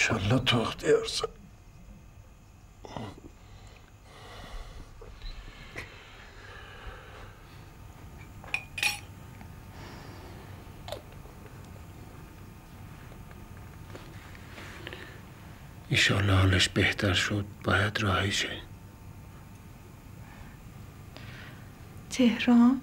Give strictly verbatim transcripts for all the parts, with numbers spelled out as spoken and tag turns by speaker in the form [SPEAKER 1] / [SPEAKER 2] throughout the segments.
[SPEAKER 1] İnşallah toq deyarsan.
[SPEAKER 2] ایشالله حالش بهتر شد باید راهی شه.
[SPEAKER 3] تهران؟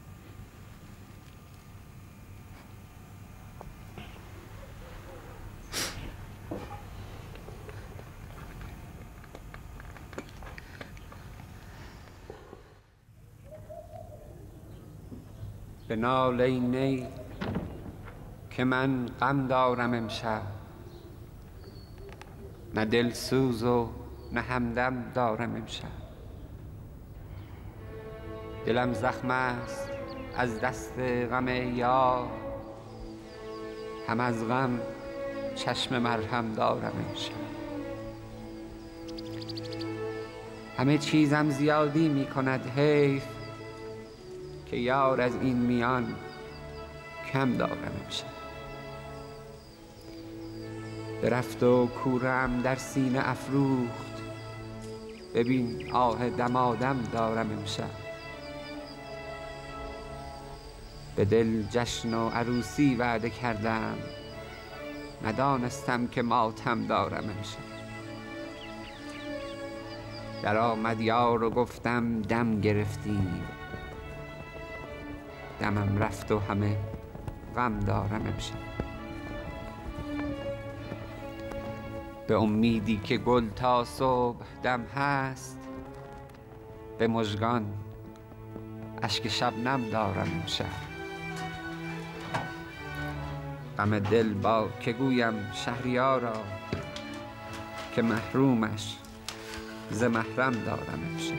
[SPEAKER 4] به ناله نی که من غم دارم امشب، نه دلسوز و نه همدم دارم امشب. دلم زخم است از دست غم یار، هم از غم چشم مرهم دارم امشب. همه چیزم زیادی می کند حیف، که یار از این میان کم دارم امشب. برفت و کورم در سینه افروخت، ببین آه دمادم دارم امشب. به دل جشن و عروسی وعده کردم، ندانستم که ماتم دارم امشب. در آمد یار و گفتم دم گرفتیم، دمم رفت و همه غم دارم امشب. به امیدی که گل تا صبح دم هست، به مژگان اشک شبنم دارم امشب. غم دل با که گویم شهریارا، که محرومش ز محرم دارم امشب.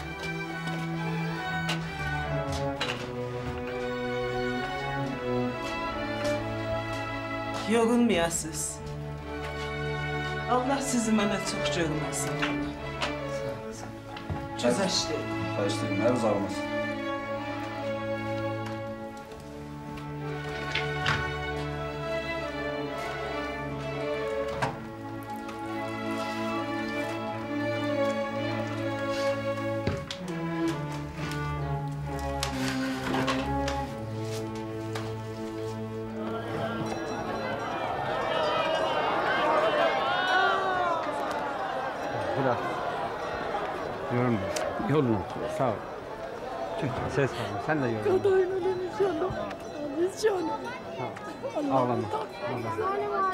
[SPEAKER 5] Yorulmayasınız. Allah sizi mənə çox görməsin. Güzəşdi.
[SPEAKER 6] Xahiş edirəm, hər uzağımız.
[SPEAKER 4] Yolun, yolun, sağ ol. Ses var, sen de yolun.
[SPEAKER 7] Kadayın ölüm inşallah. Biz canım.
[SPEAKER 4] Ağlama, ağlama.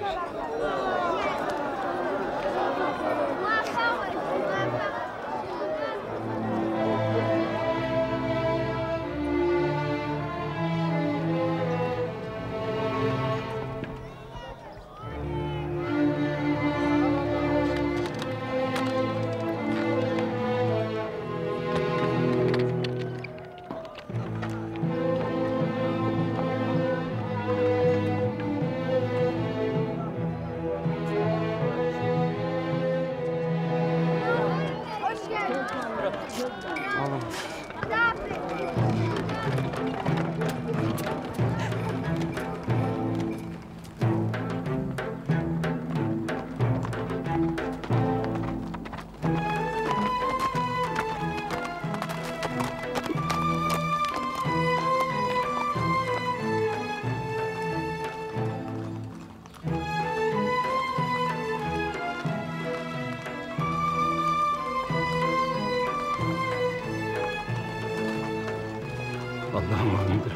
[SPEAKER 2] Allah'ım anladım.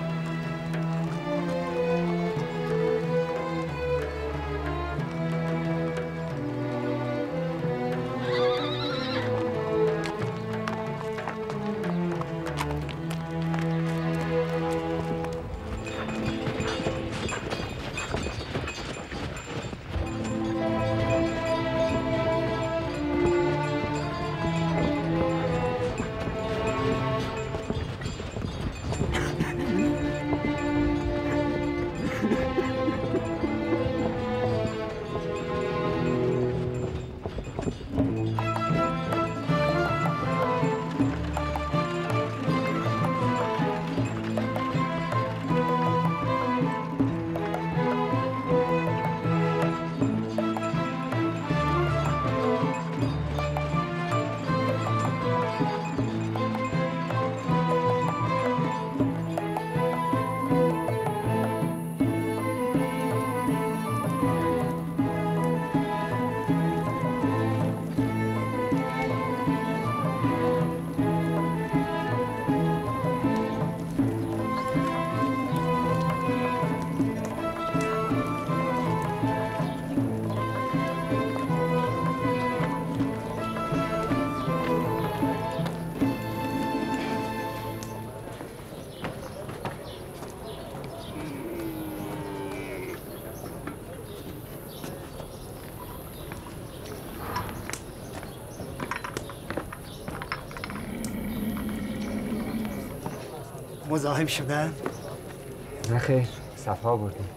[SPEAKER 1] مزاحم شدن؟
[SPEAKER 4] نه خیر، صفا بردیم.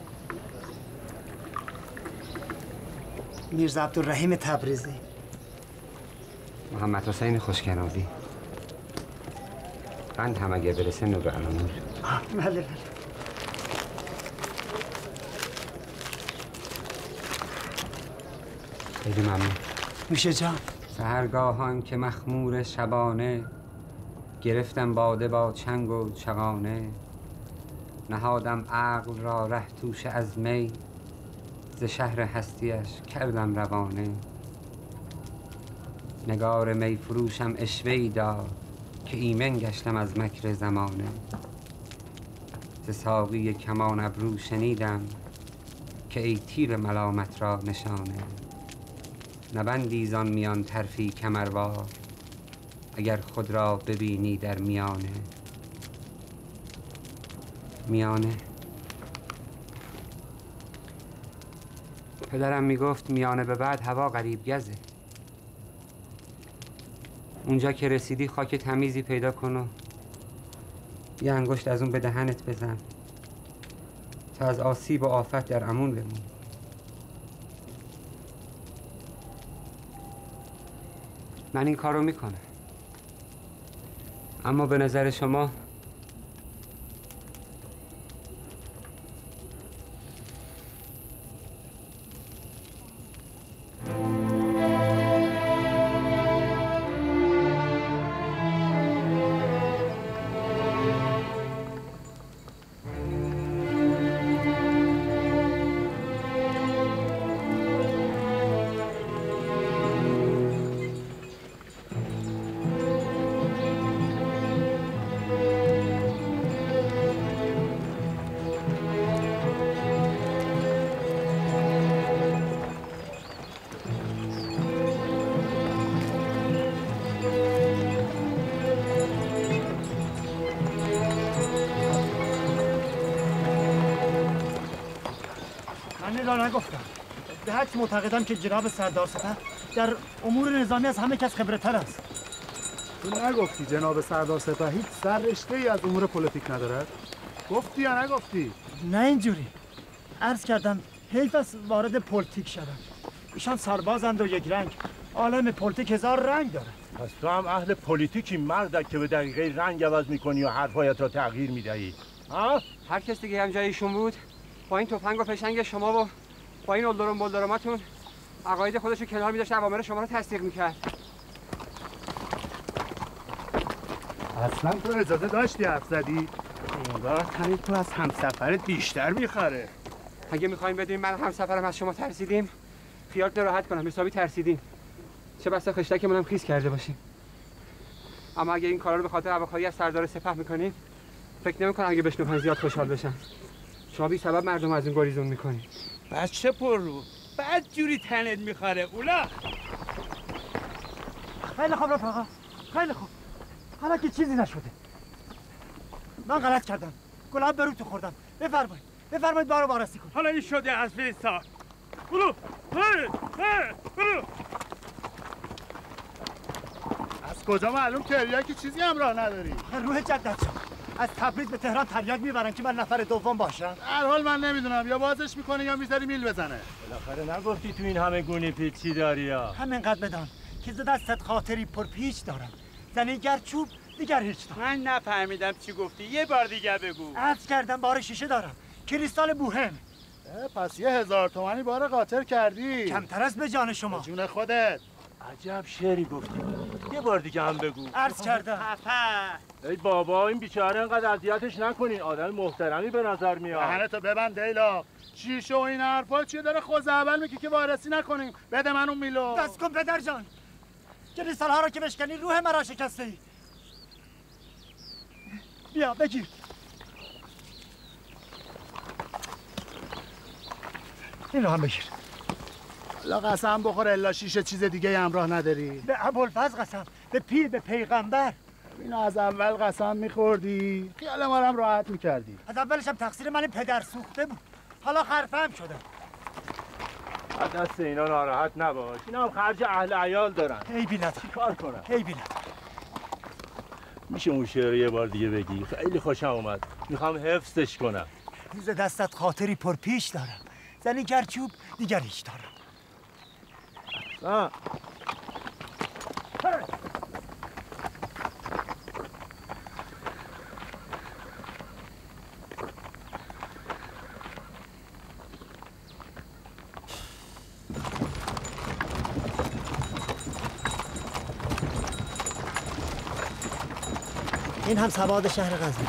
[SPEAKER 1] میرزا عبدالرحیم تبریزی.
[SPEAKER 4] محمد حسین خوشکنازی. قند هم اگه برسه نور علامور.
[SPEAKER 1] بله بله.
[SPEAKER 4] خیلی ممنون.
[SPEAKER 1] میشه جان.
[SPEAKER 4] سحرگاهان که مخمور شبانه، گرفتم باده با چنگ و چغانه. نهادم عقل را ره توشه از می، ز شهر هستیش کردم روانه. نگار می فروشم اشوه‌ای داد، که ایمن گشتم از مکر زمانه. ز ساقی کمان ابرو شنیدم، که ای تیر ملامت را نشانه. نبندی زان میان طرفی کمروار، اگر خود را ببینی در میانه. میانه پدرم میگفت میانه به بعد هوا غریب گزه. اونجا که رسیدی خاک تمیزی پیدا کن و یه انگشت از اون به دهنت بزن تا از آسیب و آفت در امان بمون. من این کارو میکنم، اما به نظر شما
[SPEAKER 1] نگفتم. به حد معتقدم که جناب سردار سپه در امور نظامی از همه کس خبرتر است.
[SPEAKER 3] تو نگفتی جناب سردار سپه هیچ سر رشته ای از امور پلیتیک ندارد؟ گفتی یا نگفتی؟
[SPEAKER 1] نه اینجوری. عرض کردم حیف است وارد پلیتیک شدن. ایشان سربازند و یک رنگ. عالم پلیتیک هزار رنگ داره.
[SPEAKER 6] پس تو هم اهل پلیتیکی مردک که به دقیقه رنگ عوض میکنی و حرفایت را تغییر میدهی. ها؟
[SPEAKER 4] هر کس دیگه هم جایشون بود با این تفنگ و فشنگ شما و با این اولدرون بولدراماتون عقاید خودشو کنار می‌ذاشت، اوامر شما رو تصدیق می‌کرد.
[SPEAKER 3] اصلا تو اجازه داشتی حرف زدی؟ انگار تنی تو از همسفرت بیشتر میخره.
[SPEAKER 4] اگه می‌خوایم بدونیم من همسفرم از شما ترسیدیم، خیالتون راحت کنم حسابی ترسیدیم. چه بسا خشتکمون هم خیس کرده باشیم. اما اگه این کارا رو به خاطر هواخواهی از سردار سپه می‌کنید، فکر نمی‌کنم اگه بشنون زیاد خوشحال بشن. شما بی سبب مردم از این گریزون می‌کنید.
[SPEAKER 8] بچه پر رو بعد جوری تنت میخوره اولا.
[SPEAKER 1] خیلی خوب رفقا، خیلی خوب. حالا که چیزی نشده. من غلط کردم. گلاب برو تو خوردم. بفرمایید. بفرمایید بارو وارسی کن.
[SPEAKER 8] حالا این شده از فیسا. برو. برو.
[SPEAKER 3] از کجا معلوم تریاکی چیزی همراه نداری؟
[SPEAKER 1] روح جدت شد. از تبریز به تهران تریاک میبرن که من نفر دوم باشم.
[SPEAKER 3] هر حال من نمیدونم، یا بازش میکنه یا میذاری میل بزنه.
[SPEAKER 6] بالاخره نگفتی تو این همه گونی پیچ چی داری یا؟
[SPEAKER 1] همینقدر بدان که زد از صد خاطری پر پیچ دارم. زنی گر چوب دیگر هیچ دارم.
[SPEAKER 8] من نفهمیدم چی گفتی، یه بار دیگه بگو.
[SPEAKER 1] عرض کردم بار شیشه دارم، کریستال بوهم.
[SPEAKER 3] پس یه هزار تومانی بار قاطر کردی.
[SPEAKER 1] کمتر است به جان شما.
[SPEAKER 3] به جون خودت.
[SPEAKER 6] عجب شعری گفتی، یه بار دیگه هم بگو.
[SPEAKER 1] عرض کردم.
[SPEAKER 6] ای بابا این بیچاره انقدر اذیتش نکنین، آدم محترمی به نظر میاد.
[SPEAKER 3] دهنتو ببند دیلا. شیشه و این حرفا چیه داره خوز اول میگی که وارسی نکنیم. بده من اون میلو.
[SPEAKER 1] دست کن پدر جان. کریستال ها رو که بشکنی روح مرا شکسته ای. بیا بگیر. این رو هم بگیر.
[SPEAKER 3] لا قسم بخور الا شیشه چیز دیگه همراه نداری.
[SPEAKER 1] به ابوالفضل قسم، به پیر، به پیغمبر.
[SPEAKER 3] اینو از اول قسم میخوردی خیال ما رو هم راحت میکردی.
[SPEAKER 1] از اولش هم تقصیر من پدر سوخته بود. حالا خرفم شدم.
[SPEAKER 6] از دست اینا ناراحت نباش، اینا هم خرج اهل عیال دارن.
[SPEAKER 1] عیبی نداره.
[SPEAKER 6] کار کنن؟
[SPEAKER 1] عیبی نداره.
[SPEAKER 6] میشه اون شعر یه بار دیگه بگی؟ خیلی خوشم اومد. میخوام حفظش کنم.
[SPEAKER 1] روز دستت خاطری پرپیش دارم. زنی گر چوب دیگر هیچ دارم.
[SPEAKER 6] آه.
[SPEAKER 1] این هم سواد شهر غزنی.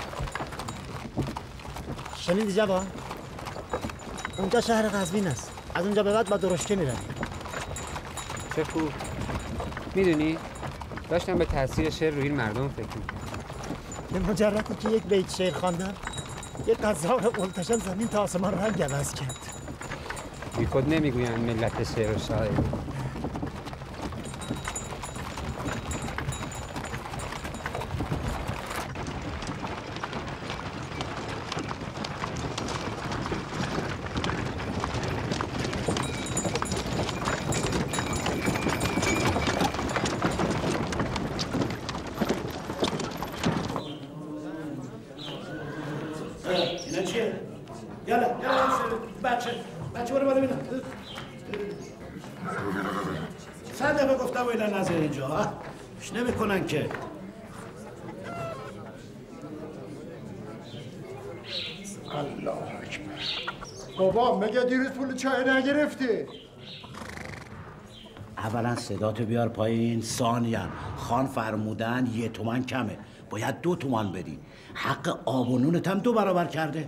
[SPEAKER 1] شنیدی جوان؟ اونجا شهر قزوین است. از اونجا به بعد با درشکه میرم.
[SPEAKER 4] چه خوب. میدونی داشتم به تاثیر شعر روی این مردم فکر می‌کردم.
[SPEAKER 1] به مجردی که یک بیت شعر خواندم یک قزار قلتشن زمین تا آسمان رنگ عوض کرد.
[SPEAKER 4] بی خود نمیگویند ملت شعر و شاعر.
[SPEAKER 9] اینا چیه؟ یالا یالا بچه بچه برو بالا بینم صد دفعه گفتم و اینا نظر اینجا اش نمی کنن که
[SPEAKER 10] الله اکبر. بابا مگه دیروز پول چای نگرفتی؟
[SPEAKER 9] اولا صداتو بیار پایین. ثانیا خان فرمودن یه تومن کمه، باید دو تومن بدی. حق آب و نونت هم دو برابر کرده.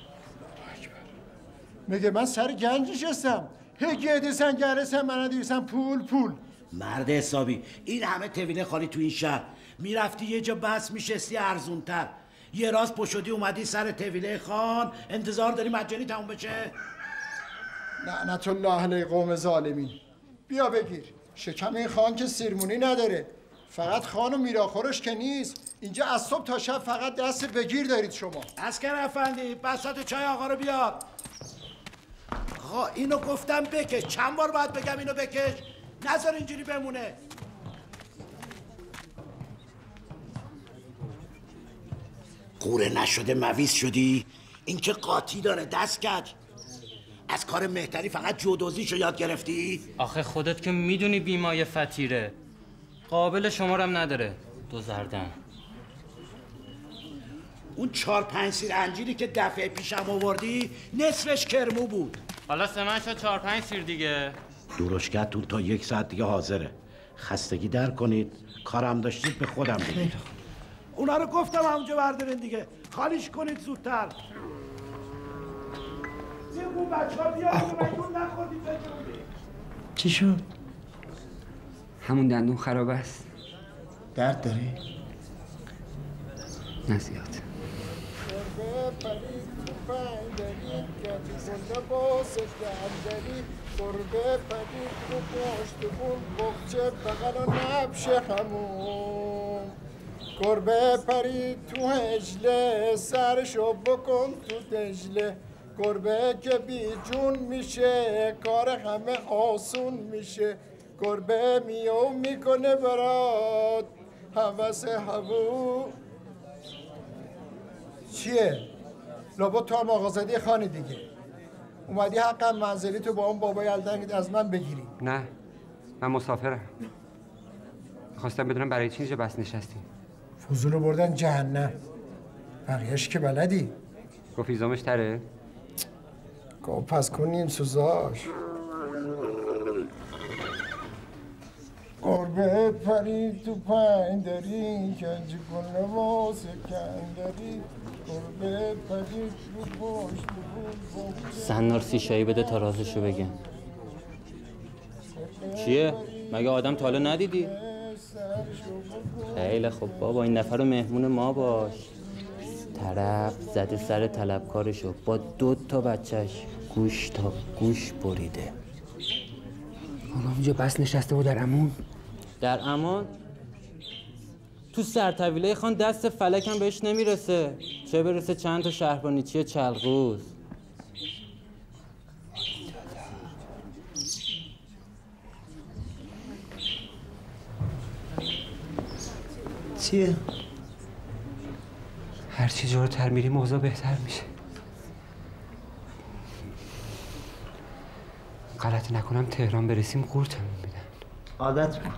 [SPEAKER 10] میگه من سر گنجش هستم. هگه دیسن گرسن من دیسن پول پول.
[SPEAKER 9] مرد حسابی این همه طویله خالی تو این شهر، میرفتی یه جا بس میشستی ارزونتر، یه راست پشودی اومدی سر طویله خان انتظار داری مجانی تموم بشه؟
[SPEAKER 10] لعنت الله علیه قوم ظالمین. بیا بگیر. شکم این خان که سیرمونی نداره. فقط خان و میراخورش که نیست. اینجا از صبح تا شب فقط دست بگیر دارید شما.
[SPEAKER 9] عسکر افندی بساط چای آقا رو بیار. آقا اینو گفتم بکش. چند بار باید بگم اینو بکش؟ نذار اینجوری بمونه. قوره نشده مویز شدی؟ این که قاطی داره دست کج. از کار مهتری فقط جودوزیشو یاد گرفتی؟
[SPEAKER 11] آخه خودت که میدونی بیمای فتیره، قابل شمارم نداره. دو زردن.
[SPEAKER 9] اون چهار پنج سیر انجیری که دفعه پیشم آوردی نصفش کرمو بود.
[SPEAKER 11] حالا سمن شد چهار پنج سیر دیگه.
[SPEAKER 9] درشکتون تا یک ساعت دیگه حاضره. خستگی در کنید، کارم داشتید به خودم بگید. اونا رو گفتم همونجا بردارین دیگه. خالیش کنید زودتر. یه اون بچه ها بیاد که میگون نخوردید بجونید.
[SPEAKER 1] چی شد؟
[SPEAKER 4] همون دندون خراب است.
[SPEAKER 1] درد داری؟
[SPEAKER 4] نه زیاد.
[SPEAKER 10] گربه پدید رو پشت بون بخچه بغل و نبش همون. گربه پرید تو هجله سرشو بکن تو دجله. گربه که بی جون میشه کار همه آسون میشه. گربه میو میکنه برات هوس هوو. چیه؟ لابا تو هم آقازادی خانی دیگه. اومدی حقا منزلی تو با اون بابای الدنگ از من بگیری.
[SPEAKER 4] نه من مسافرم. خواستم بدونم برای چی اینجا بس نشستیم.
[SPEAKER 10] فضولو بردن جهنم. بقیهش که بلدی.
[SPEAKER 4] گفت ایزامش تره؟
[SPEAKER 10] گفت پس کنیم سوزاش. گربه پرید تو پندری کنج کن لباس کندری. گربه پرید رو پشت بود.
[SPEAKER 11] سنار سی شایی بده تا رازشو بگم. چیه؟ مگه آدم تا حالا ندیدی؟ خیلی خوب بابا، این نفر رو مهمون ما باش. طرف زده سر طلبکارشو با دو تا بچهش گوش تا گوش بریده.
[SPEAKER 4] حالا اونجا بس نشسته و در امان؟
[SPEAKER 11] در امان؟ تو سرطویله خان دست فلکم بهش نمیرسه، چه برسه چند تا شهربانیچی چلغوز.
[SPEAKER 1] چیه؟
[SPEAKER 4] هرچی جلوتر میری موضوع بهتر میشه. غلط نکنم تهران برسیم قورتمون میدن.
[SPEAKER 1] عادت میکنی.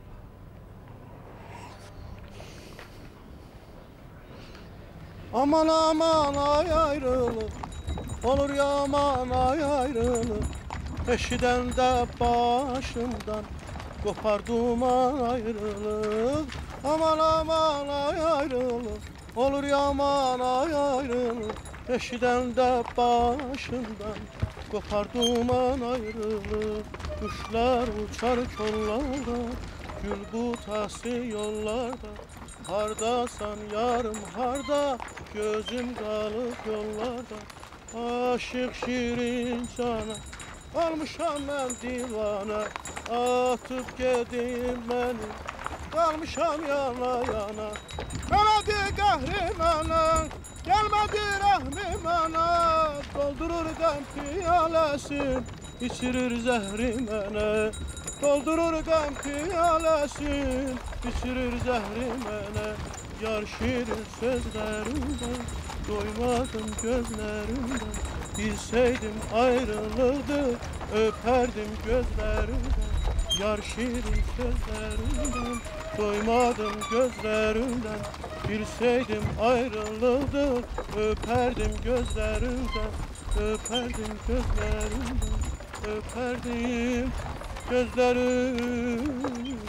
[SPEAKER 12] Aman aman ay ayrılık, olur yaman ay ayrılık. Eşiden de başımdan kopar duman ayrılık. Aman aman ay ayrılık, olur yaman ay ayrılık. Eşiden de başımdan kopar duman ayrılık. Kuşlar uçar kollarda, gül butası yollarda. Hardasan yarım harda, gözüm kalıp yollarda. Aşık şirin cana, kalmışam ben divana. Atıp gideyim beni, kalmışam yana yana. Gelmedi kahrimana, gelmedi rahmimana. Doldurur gam piyalesin, içirir zehrimene. Doldurur gam piyalesin, içirir zehrimene. Yar şirin sözlerinden, doymadım gözlerinden. Bilseydim ayrılırdı, öperdim gözlerinden. Yar şirin sözlerinden, doymadım gözlerinden. Bilseydim ayrılırdı, öperdim gözlerinden. Öperdim gözlerinden, öperdim gözlerinden.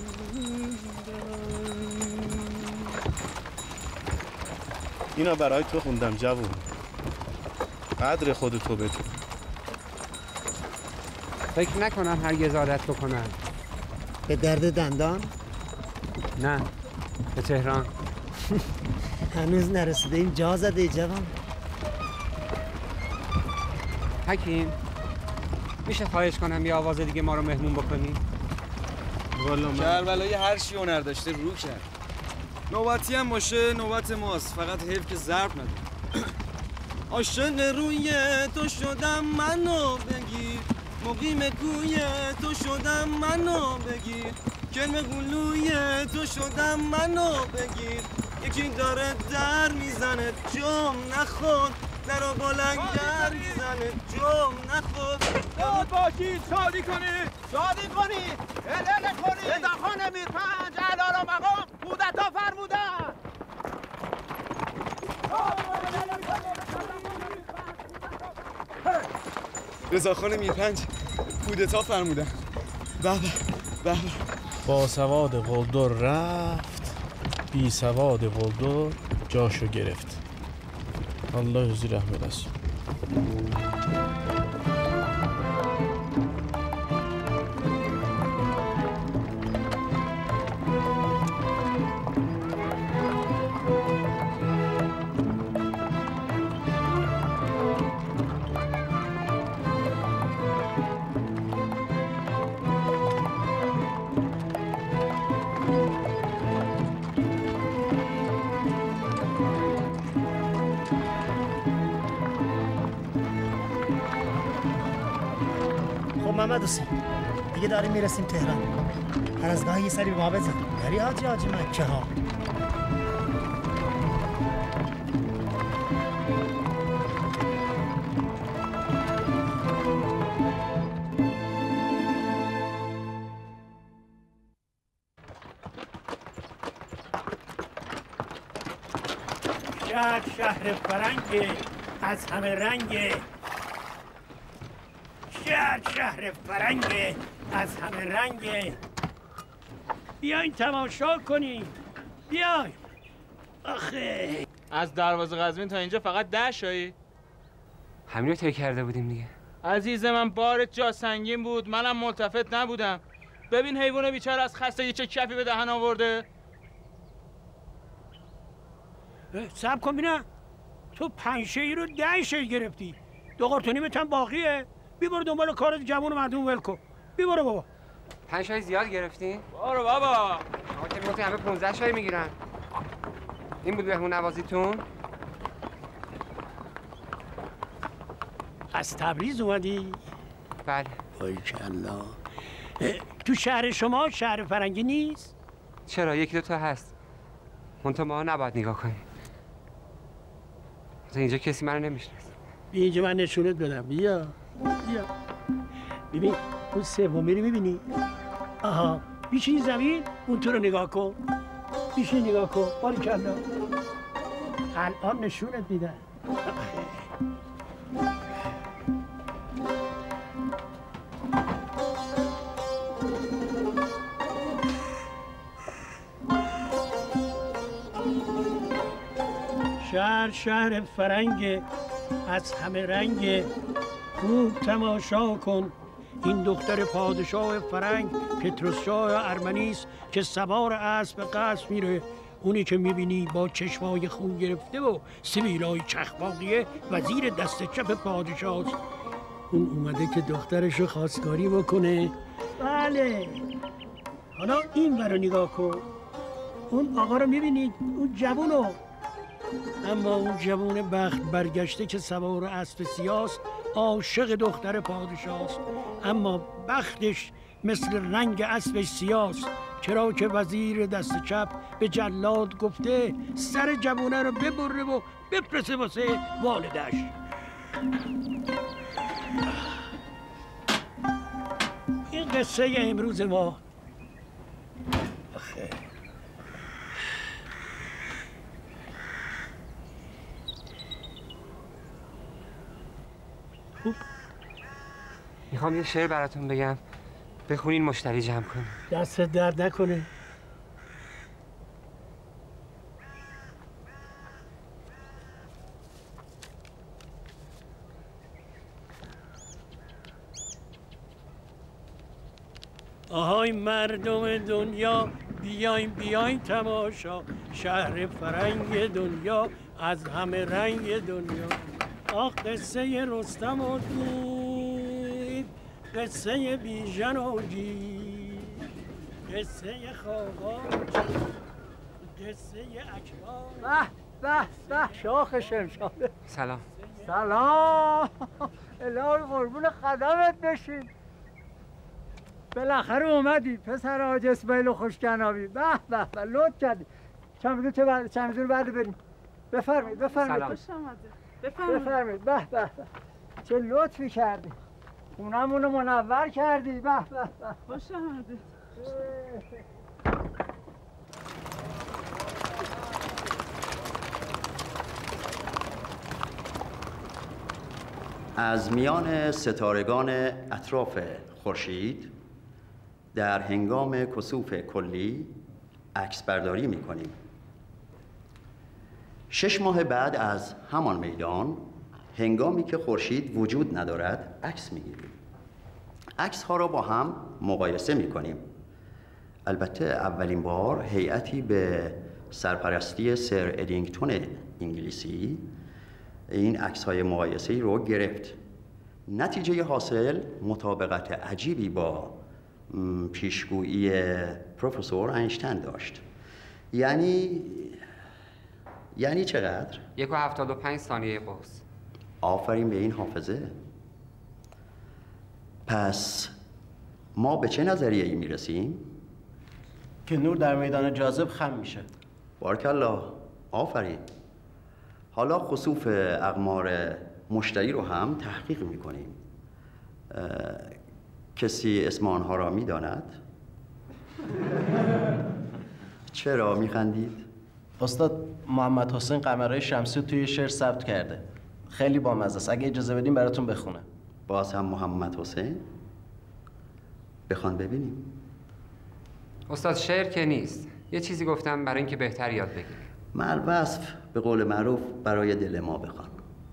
[SPEAKER 3] اینا برای تو خوندم جوون. قدر خودتو بدون.
[SPEAKER 4] فکر نکنم هرگز عادت بکنم.
[SPEAKER 1] به درد دندان؟
[SPEAKER 4] نه، به تهران.
[SPEAKER 1] هنوز نرسیده این جا زده جوان.
[SPEAKER 4] حکیم میشه خواهش کنم یه آواز دیگه ما رو مهمون بکنی؟
[SPEAKER 3] والا من
[SPEAKER 13] کربلای هر چی هنر داشته رو کرد. نوبتی هم باشه نوبت ماست، فقط حیف که ضرب نده. عاشق روی تو شدم منو بگیر، مقیم کوی تو شدم منو بگیر، کلم گلوی تو شدم منو بگیر. یکی داره در میزنه جم نخور، در و بلنگر میزنه جم نخور.
[SPEAKER 14] داد باشید شادی کنید، شادی کنید، هلهله کنید. رضاخان میرپنج علارا مقام کودتا فرمودن.
[SPEAKER 13] رضاخان میرپنج کودتا فرمودن. به به به به.
[SPEAKER 15] با سواد قلدر رفت، بی سواد قلدر جاشو گرفت. الله حضور رحمت است.
[SPEAKER 1] محمد حسین دیگه داریم میرسیم تهران. هر از گاهی یه سری به ما بزن. داری حاجی حاجی مکه ها.
[SPEAKER 16] شهر شهر فرنگ از همه رنگ، شهر شهر فرنگ از همه رنگ. بیاین تماشا کنیم، بیاین. آخه
[SPEAKER 17] از دروازه قزوین تا اینجا فقط ده شایی؟
[SPEAKER 4] همین رو طی کرده بودیم دیگه.
[SPEAKER 17] عزیز من بارت جا سنگین بود، منم ملتفت نبودم. ببین حیوان بیچاره از خستگی چه کفی به دهن آورده.
[SPEAKER 16] صبر کن بینم، تو پنج شی رو ده شی گرفتی، دو قرتونی متن باقیه. بی برو دنبال کارت جوون مردم ول کن. بی برو بابا.
[SPEAKER 4] پنج شای زیاد گرفتی؟
[SPEAKER 17] برو بابا.
[SPEAKER 4] آقا که میگفتی همه پونزده شای میگیرن. این بود مهمون نوازیتون؟
[SPEAKER 16] از تبریز اومدی؟
[SPEAKER 4] بله.
[SPEAKER 16] بایکالله. تو شهر شما شهر فرنگی نیست؟
[SPEAKER 4] چرا یکی دو تا هست. منتها ما نباید نگاه کنیم. اینجا کسی منو نمیشناسه.
[SPEAKER 16] بیا اینجا من نشونت بدم. بیا بیا ببین اون سومی رو میبینی؟ آها بیشین زمین اون تو رو نگاه کن. بیشین نگاه کن. باریکلا الان نشونت میدم. شهر شهر فرنگ از همه رنگ، خوب تماشا کن این دختر پادشاه فرنگ پتروس شاه ارمنیس که سوار اسب قصر میره. اونی که میبینی با چشمای خون گرفته و سبیلای چخماقیه وزیر دست چپ پادشاه است. اون اومده که دخترشو خواستگاری بکنه. بله حالا این ور رو نگاه کن. اون آقا رو میبینید؟ اون جوونو. اما اون جوون بخت برگشته که سوار اسب سیاست عاشق دختر پادشاه است، اما بختش مثل رنگ اسبش سیاست، چرا که وزیر دست چپ به جلاد گفته سر جوونه رو ببره و بپرسه واسه والدش. این قصه امروز ما. آخه
[SPEAKER 4] میخوام یه شعر براتون بگم بخونین مشتری جمع کنین.
[SPEAKER 16] دستت درد نکنه. آهای مردم دنیا بیاین بیاین تماشا، شهر فرنگ دنیا از همه رنگ دنیا. آه قصه رستم و دید، قصه بیژن و جیر، قصه خاقان، قصه اکبر.
[SPEAKER 1] به به به شاخ شمشاده.
[SPEAKER 4] سلام.
[SPEAKER 1] سلام. الهی قربون قدمت بشین. بالاخره اومدی پسر حاج اسماعیل خوشکنابی. به به به لطف کردی. چمدون چه بعد چمدون بعد بریم. بفرمایید بفرمایید.
[SPEAKER 5] سلام. خوش آمدید. بفرمایید.
[SPEAKER 1] بفرمایید. به به به. چه لطفی کردی. خونمون رو منور کردی. به به به.
[SPEAKER 5] خوش آمدید.
[SPEAKER 18] از میان ستارگان اطراف خورشید در هنگام کسوف کلی عکس برداری می‌کنیم. شش ماه بعد از همان میدان هنگامی که خورشید وجود ندارد عکس می‌گیریم. عکس‌ها را با هم مقایسه می‌کنیم. البته اولین بار هیئتی به سرپرستی سر ادینگتون انگلیسی این عکس‌های مقایسه‌ای رو گرفت. نتیجه حاصل مطابقت عجیبی با پیشگویی پروفسور اینشتین داشت. یعنی یعنی چقدر؟
[SPEAKER 4] یک و هفتاد و پنج ثانیه قوس.
[SPEAKER 18] آفرین به این حافظه. پس ما به چه نظریه‌ای میرسیم؟
[SPEAKER 11] که نور در میدان جاذب خم میشه.
[SPEAKER 18] بارکالله. آفرین. حالا خسوف اقمار مشتری رو هم تحقیق میکنیم. کسی اسم آنها را میداند؟ چرا میخندید؟
[SPEAKER 11] استاد محمد حسین قمرهای شمسی توی شعر ثبت کرده. خیلی بامزه است. اگه اجازه بدیم براتون بخونم.
[SPEAKER 18] باز هم محمد حسین؟ بخوان ببینیم.
[SPEAKER 4] استاد شعر که نیست. یه چیزی گفتم برای اینکه بهتر یاد بگیریم.
[SPEAKER 18] مر وصف به قول معروف برای دل ما بخوان.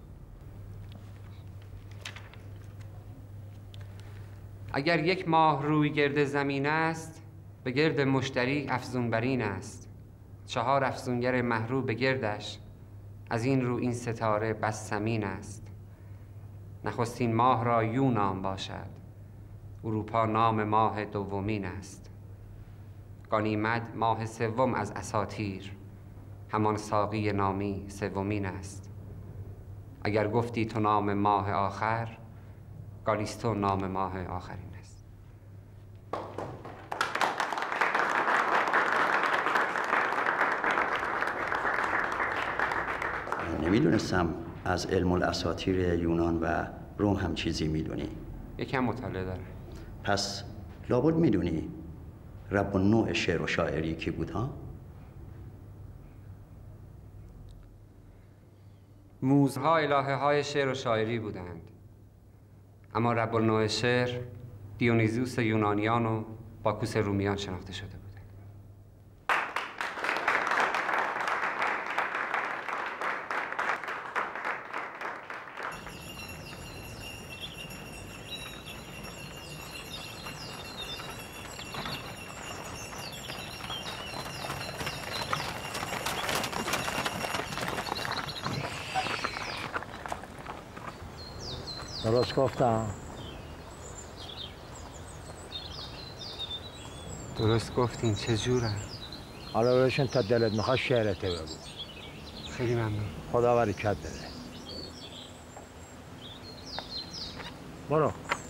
[SPEAKER 4] اگر یک ماه روی گرد زمین است، به گرد مشتری افزون برین است. چهار افزونگر محرو به گردش، از این رو این ستاره بس ثمین است. نخستین ماه را یو نام باشد، اروپا نام ماه دومین است. گانیمد ماه سوم از اساطیر، همان ساقی نامی سومین است. اگر گفتی تو نام ماه آخر، گالیستو نام ماه آخرین است.
[SPEAKER 18] نمیدونستم از علم الاساطیر یونان و روم هم چیزی میدونی؟
[SPEAKER 4] یکم مطالعه داره.
[SPEAKER 18] پس لابد میدونی رب النوع شعر و شاعری کی بود ها؟
[SPEAKER 4] موزها الهه های شعر و شاعری بودند، اما رب النوع شعر دیونیزوس یونانیان و باکوس رومیان شناخته شده بود.
[SPEAKER 19] درست گفتم؟
[SPEAKER 4] درست گفتین. چه جوره؟
[SPEAKER 19] حالا بشین تا دلت میخواد شعرته بگو.
[SPEAKER 4] خیلی ممنون.
[SPEAKER 19] خدا برکت بده. برو.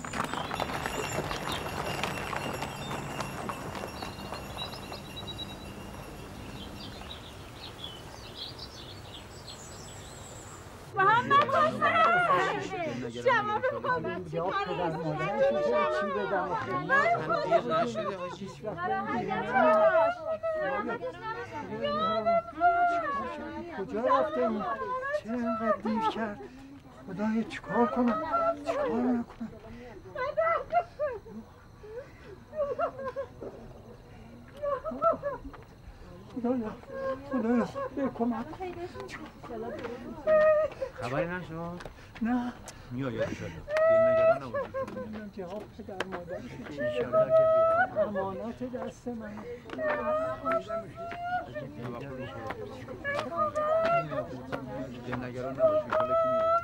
[SPEAKER 10] کجا رفته این؟ چه اینقدر دیر کرد؟ خدایا چیکار کنم؟ چیکار نکنم؟ خدایا خدایا بکمک.
[SPEAKER 20] خبری نشد؟
[SPEAKER 10] نه
[SPEAKER 20] میای انشالله. دلنگران نباشید.
[SPEAKER 10] جواب پدر مادرش
[SPEAKER 20] انشالله که بیاد.
[SPEAKER 10] امانت دست من.
[SPEAKER 20] دلنگران نباشید. انشالله که میاد.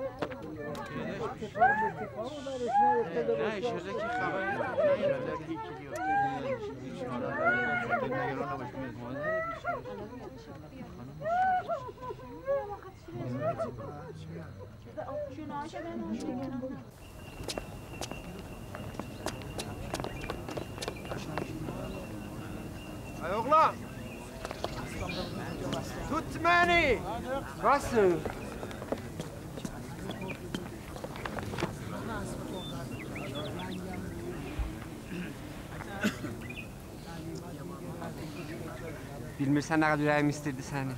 [SPEAKER 20] نه انشالله که خبری نباشید. انشالله که هیچی بیفته. دلنگران نباشید.
[SPEAKER 14] ای oğlan! Tut beni!
[SPEAKER 4] Nasıl? Bilmirsən nə qədər ürəyim istirdi səni.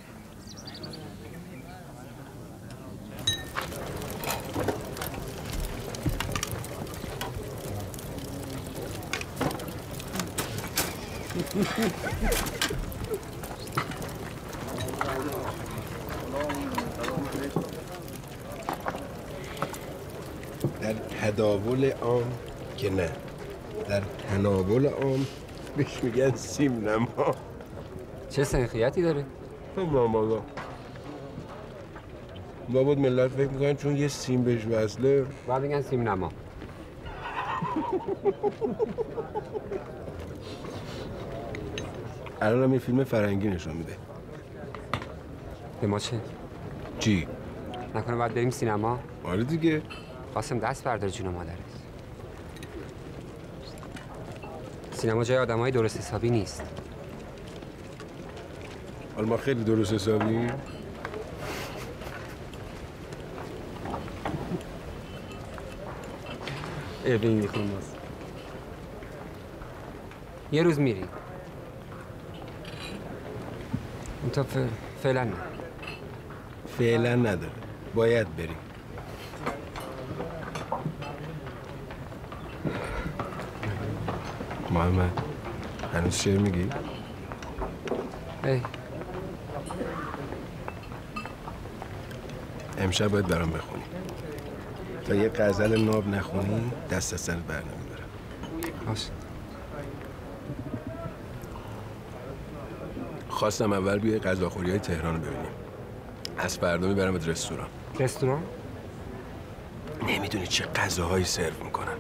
[SPEAKER 21] در تداول عام که نه، در تناول عام بهش میگن سیم نما.
[SPEAKER 4] چه سنخیتی داره؟
[SPEAKER 21] نه مالا لابد ملت فکر میکنن چون یه سیم بهش وصله
[SPEAKER 4] باید بگن سیم نما.
[SPEAKER 21] الان هم یه فیلم فرنگی نشون میده.
[SPEAKER 4] به ما چه؟
[SPEAKER 21] چی؟
[SPEAKER 4] نکنه باید بریم سینما؟
[SPEAKER 21] آره دیگه.
[SPEAKER 4] قاسم دست بردار جون مادرت. سینما جای آدمای درست حسابی نیست.
[SPEAKER 21] حالا ما خیلی درست حسابی.
[SPEAKER 4] ابین میخونم باز. یه روز میری. تو ف... فعلا نه.
[SPEAKER 21] فعلا نداره. باید بریم. محمد هنوز شعر میگی؟
[SPEAKER 4] ای
[SPEAKER 21] امشب باید برام بخونی. تا یه غزل ناب نخونی دست از سر بر نمیبرم.
[SPEAKER 4] باشه.
[SPEAKER 21] خواستم اول بیای غذاخوری های تهران رو ببینیم. از فردا میبرمت رستوران.
[SPEAKER 4] رستوران؟
[SPEAKER 21] نمیدونی چه غذاهایی سرو میکنن.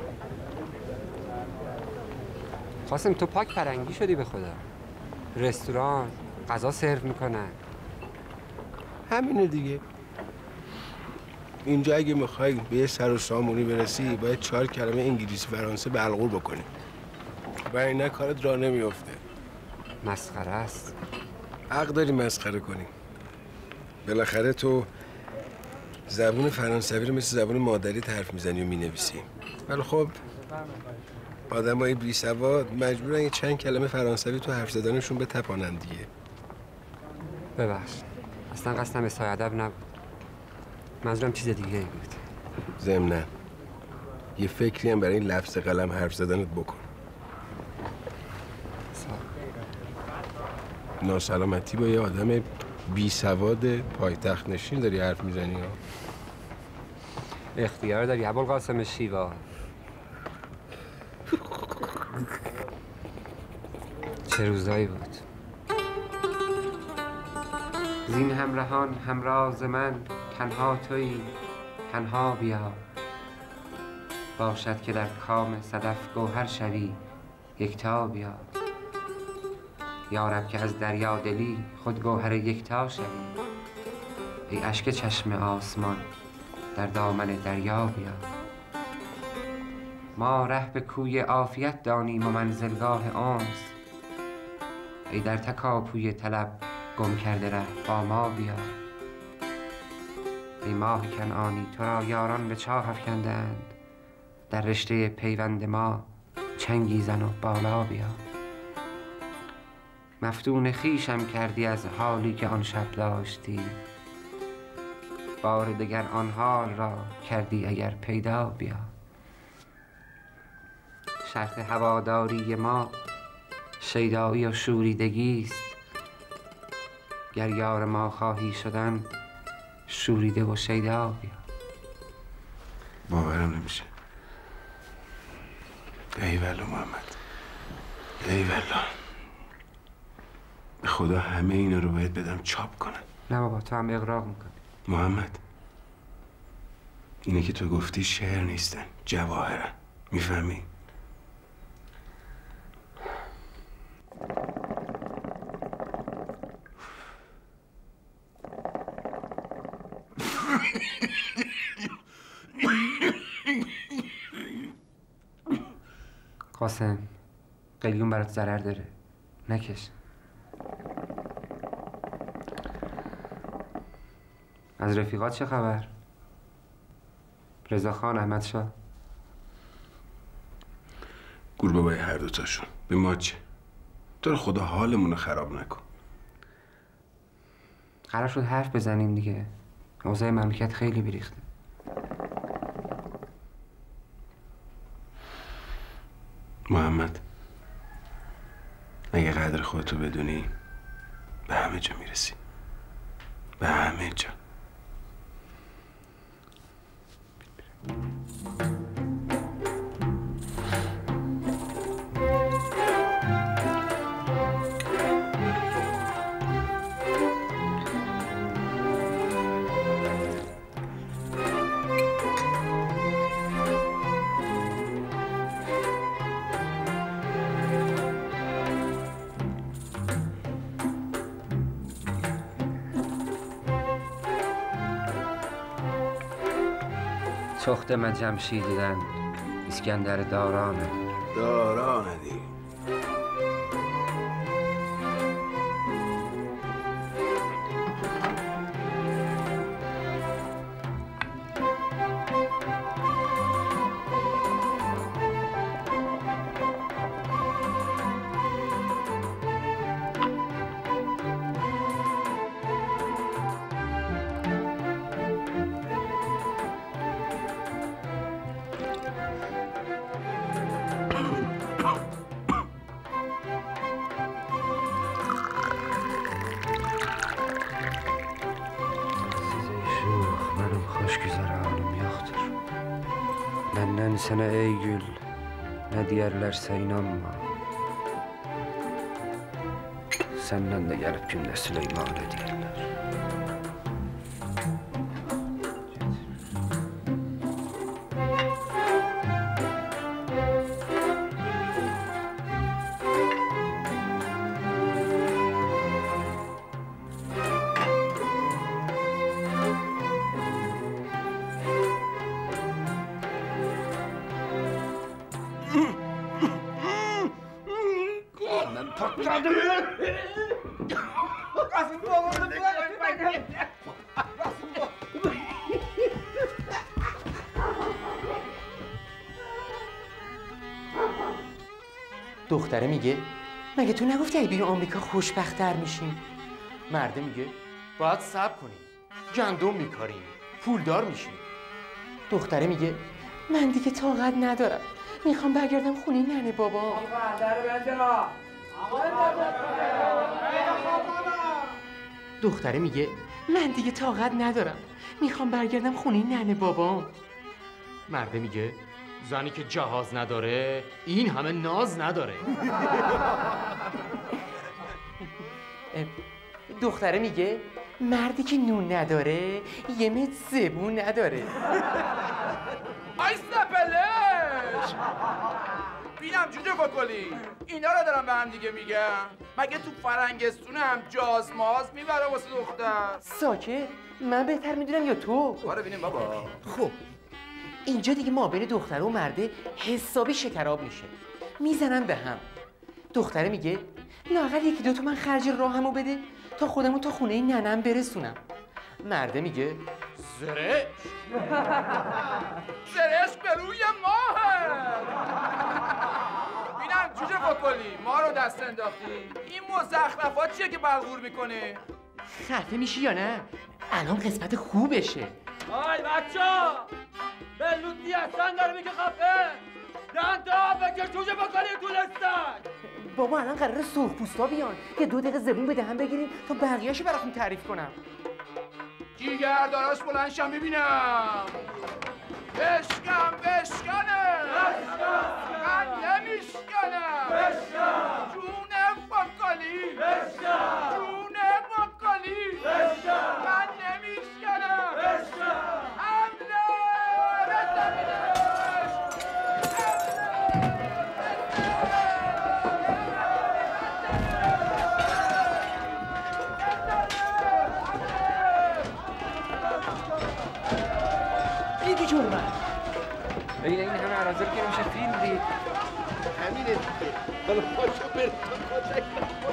[SPEAKER 4] قاسم تو پاک فرنگی شدی به خدا. رستوران غذا سرو میکنن.
[SPEAKER 21] همینه دیگه. اینجا اگه میخوای به یه سر و سامونی برسی باید چهار کلمه انگلیسی فرانسه بلغور بکنی و اینا کارت راه نمیفته.
[SPEAKER 4] مسخره است.
[SPEAKER 21] حق داری مسخره کنی. بالاخره تو زبون فرانسوی رو مثل زبون مادری حرف میزنی و مینویسی. ولی خب آدمای بی سواد مجبورن یه چند کلمه فرانسوی تو حرف زدنشون به تپانن دیگه.
[SPEAKER 4] ببخش، اصلا قصدم اصلاح ادب نبود. منظورم چیز دیگه ای بود.
[SPEAKER 21] ضمناً یه فکری هم برای این لفظ قلم حرف زدنت بکن. ناسلامتی با یه آدم بی سواد پایتخت نشین داری حرف میزنی ها؟
[SPEAKER 4] اختیار داری ابوالقاسم شیوا. چه روزایی بود. زین همراهان همراز من تنها تویی، تنها بیا. باشد که در کام صدف گوهر شوی، یکتا بیا. یارب که از دریا دلی خود گوهر یکتا شوی. ای اشک چشم آسمان در دامن دریا بیا. ما ره به کوی عافیت دانیم و منزلگاه انس. ای در تکاپوی طلب گم کرده ره با ما بیا. ای ماه کنعانی تو را یاران به چاه افکندند. در رشته پیوند ما چنگی زن و بالا بیا. مفتون خویشم کردی از حالی که آن شب داشتی. بار دگر آن حال را کردی اگر پیدا بیا. شرط هواداری ما شیدایی و شوریدگی است. گر یار ما خواهی شدن شوریده و شیدا بیا.
[SPEAKER 21] باورم نمیشه. ای والله محمد، ای والله. به خدا همه اینا رو باید بدم چاپ کنن.
[SPEAKER 4] نه بابا تو هم اغراق میکنی.
[SPEAKER 21] محمد اینه که تو گفتی شعر نیستن، جواهرن. میفهمی؟
[SPEAKER 4] قاسم قلیون برات ضرر داره، نکش. از رفیقات چه خبر؟ رضاخان، احمد شاه؟
[SPEAKER 21] گور بابای هر دوتاشون. به ما چه؟ تو رو خدا حالمون رو خراب نکن.
[SPEAKER 4] قرار شد حرف بزنیم دیگه. اوضاع مملکت خیلی بیریخته.
[SPEAKER 21] محمد اگه قدر خودتو بدونی به همه جا میرسی. به همه جا.
[SPEAKER 4] سخت من جمشیدیدن اسکندر دارانه.
[SPEAKER 21] دارانه دی
[SPEAKER 4] Sana ey gül, ne diyerlerse inanma. Senden de gelip cümle Süleyman diyorlar.
[SPEAKER 11] دختره میگه مگه تو نگفتی اگه بریم آمریکا خوشبخت‌تر میشیم؟ مرده میگه باید صبر کنیم، گندم میکاریم، پولدار میشیم. دختره میگه من دیگه طاقت ندارم، میخوام برگردم خونه ننه بابا. دختره میگه من دیگه طاقت ندارم، میخوام برگردم خونه ننه بابام. مرده میگه زنی که جهاز نداره این همه ناز نداره. دختره میگه مردی که نون نداره یه مت زبون نداره.
[SPEAKER 14] آی سپلش بینم جوجه فکلی اینا رو دارم به هم دیگه میگم. مگه تو فرنگستون هم جاز ماز میبره واسه دختر؟
[SPEAKER 11] ساکت، من بهتر میدونم یا تو؟
[SPEAKER 14] باره بینیم بابا.
[SPEAKER 11] خب اینجا دیگه ما بین دختره و مرده حسابی شکراب میشه، میزنن به هم. دختره میگه لااقل یکی دو تومن خرج راهمو بده تا خودمو تا خونه ننم برسونم. مرده میگه
[SPEAKER 14] زرش زرش به روی ماهه. بینم جوجه فکلی ما رو دست انداختی، این مزخرفات چیه که بلغور میکنه؟
[SPEAKER 11] خفه میشی یا نه؟ الان قسمت خوبشه.
[SPEAKER 14] آی بچه بلوطی اصلا داره میگه خفه دهن تا بکش جوجه فکلی دولستن.
[SPEAKER 11] بابا الان قراره سرخپوستا بیان یه دو دقیقه زبون به دهن بگیریم تا بقیه‌شو براتون تعریف کنم.
[SPEAKER 14] جیگرداراش بلند شم ببینم. بشکن بشکنه من نمیشکنم. جون فکلی جون فکلی من نمیشکنم. حمله
[SPEAKER 11] دیگه جور من
[SPEAKER 4] بگید این همه عراضل که میشه فیلم دید.
[SPEAKER 14] همینه دیگه. حالا پاشو بریم تو کتک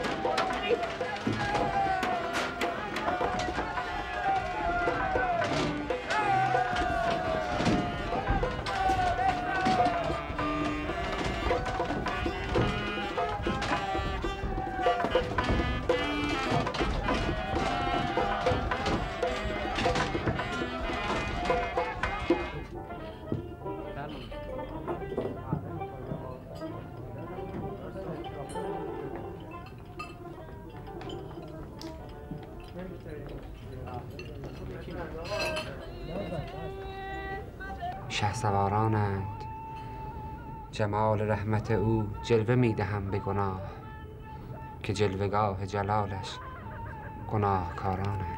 [SPEAKER 4] شهسوارانند جمال رحمت او جلوه میدهم به گناه که جلوگاه جلالش گناهکارانند.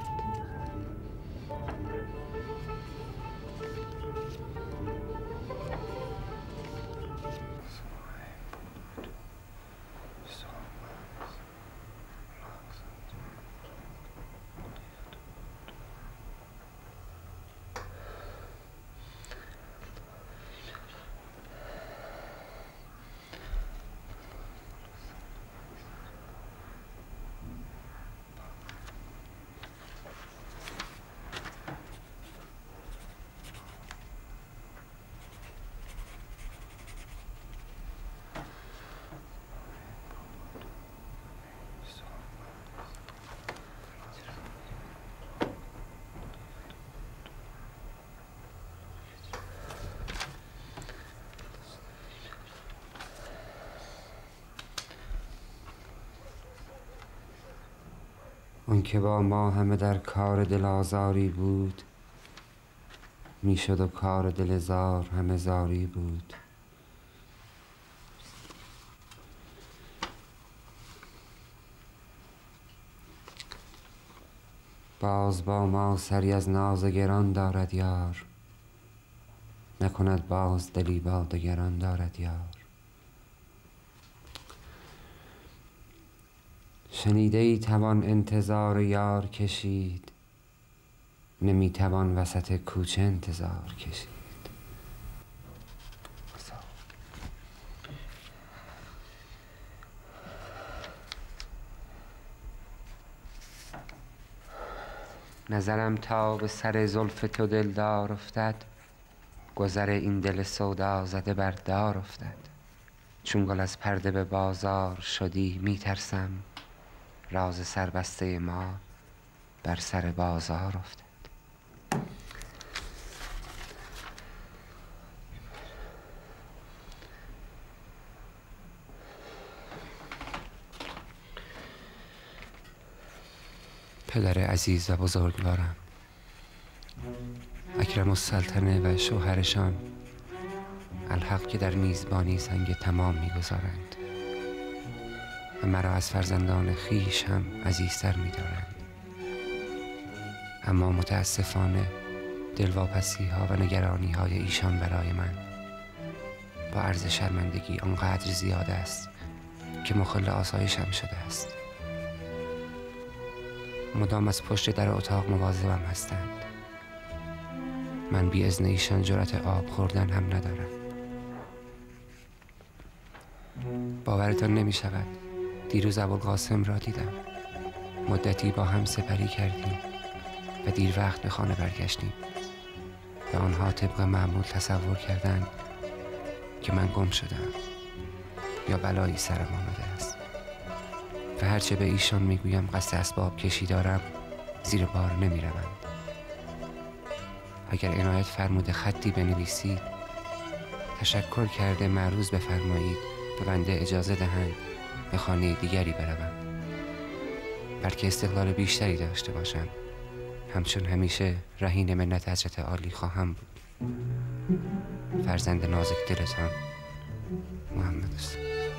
[SPEAKER 4] اون که با ما همه در کار دل آزاری بود، میشد و کار دل زار همه زاری بود. باز با ما سری از ناز گران دارد یار، نکند باز دلی با دگران دارد یار. شنیده ای توان انتظار یار کشید، نمی توان وسط کوچه انتظار کشید. نظرم تا به سر زلف تو دلدار افتد، گذر این دل سودا زده بر دار افتد. چون گل از پرده به بازار شدی میترسم راز سربسته ما بر سر بازار افتد. پدر عزیز و بزرگوارم، اکرم السلطنه و شوهرشان الحق که در میزبانی سنگ تمام میگذارند و مرا از فرزندان خیش هم عزیزتر میدارند، اما متاسفانه دلواپسی ها و نگرانی های ایشان برای من با عرض شرمندگی آنقدر زیاد است که مخل آسایشم شده است. مدام از پشت در اتاق مواظبم هستند. من بی اذن ایشان جرأت آب خوردن هم ندارم. باورتان نمی شود دیروز ابوالقاسم را دیدم. مدتی با هم سپری کردیم و دیر وقت به خانه برگشتیم و آنها طبق معمول تصور کردند که من گم شدم یا بلایی سرم آمده است و هرچه به ایشان میگویم قصد اسباب کشی دارم زیر بار نمی روند. اگر عنایت فرموده خطی بنویسید تشکر کرده معروض بفرمایید به بنده اجازه دهند به خانه دیگری بروم، بلکه استقلال بیشتری داشته باشم، همچون همیشه رهین منت حضرت عالی خواهم بود. فرزند نازک دلتان، محمد است.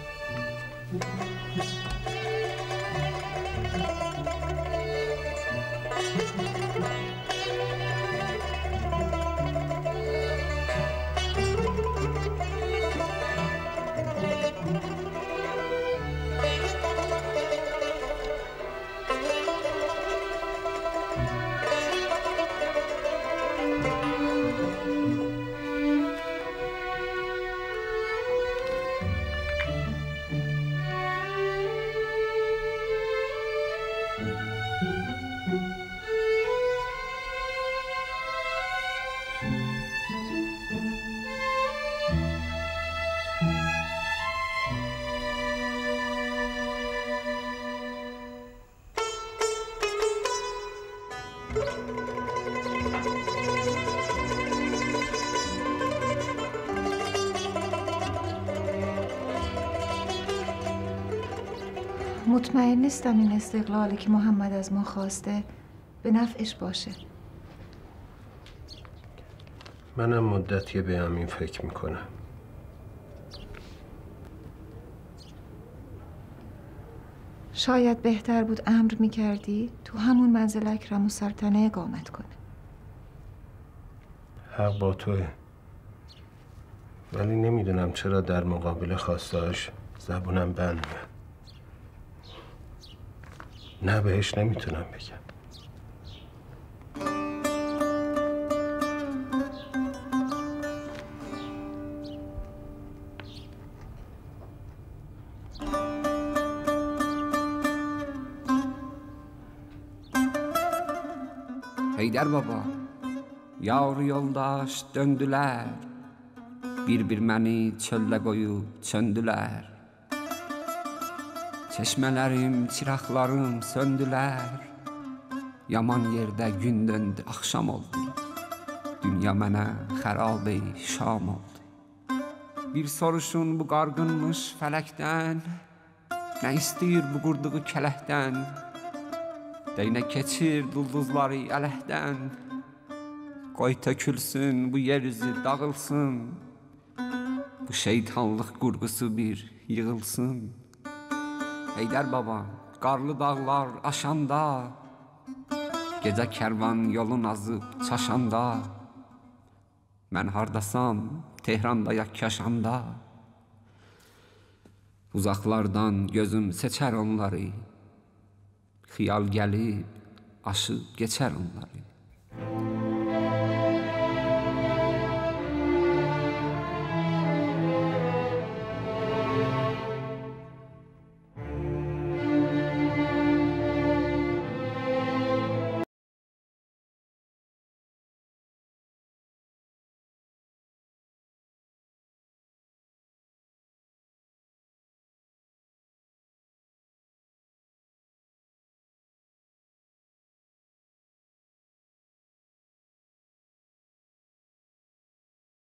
[SPEAKER 7] مطمئن نیستم این استقلالی که محمد از ما خواسته به نفعش باشه.
[SPEAKER 21] منم مدتی به همین فکر میکنم.
[SPEAKER 7] شاید بهتر بود امر میکردی تو همون منزل اکرم السلطنه اقامت کنه.
[SPEAKER 21] حق با توه، ولی نمیدونم چرا در مقابل خواستهاش زبونم بند میاد. نه بهش نمیتونم بگم.
[SPEAKER 4] Heydər baba, yar yoldaş döndülər, bir-bir məni çöldə qoyub çöndülər. Çeşmələrim, çıraqlarım söndülər, yaman yerdə gün döndü, axşam oldu. Dünya mənə xərab-ey şam oldu. Bir soruşun bu qarğınmış fələkdən, nə istəyir bu qurduğu kələkdən? Deynə keçir dulduzları ələkdən, qoy tökülsün bu yeryüzü dağılsın, bu şeytanlıq qurğusu bir yığılsın. Heydər baba, qarlı dağlar aşanda, gecə kərvan yolun azıb çaşanda, mən hardasam Tehranda yak yaşanda, uzaqlardan gözüm seçər onları, xiyal gəlib aşıb geçər onları.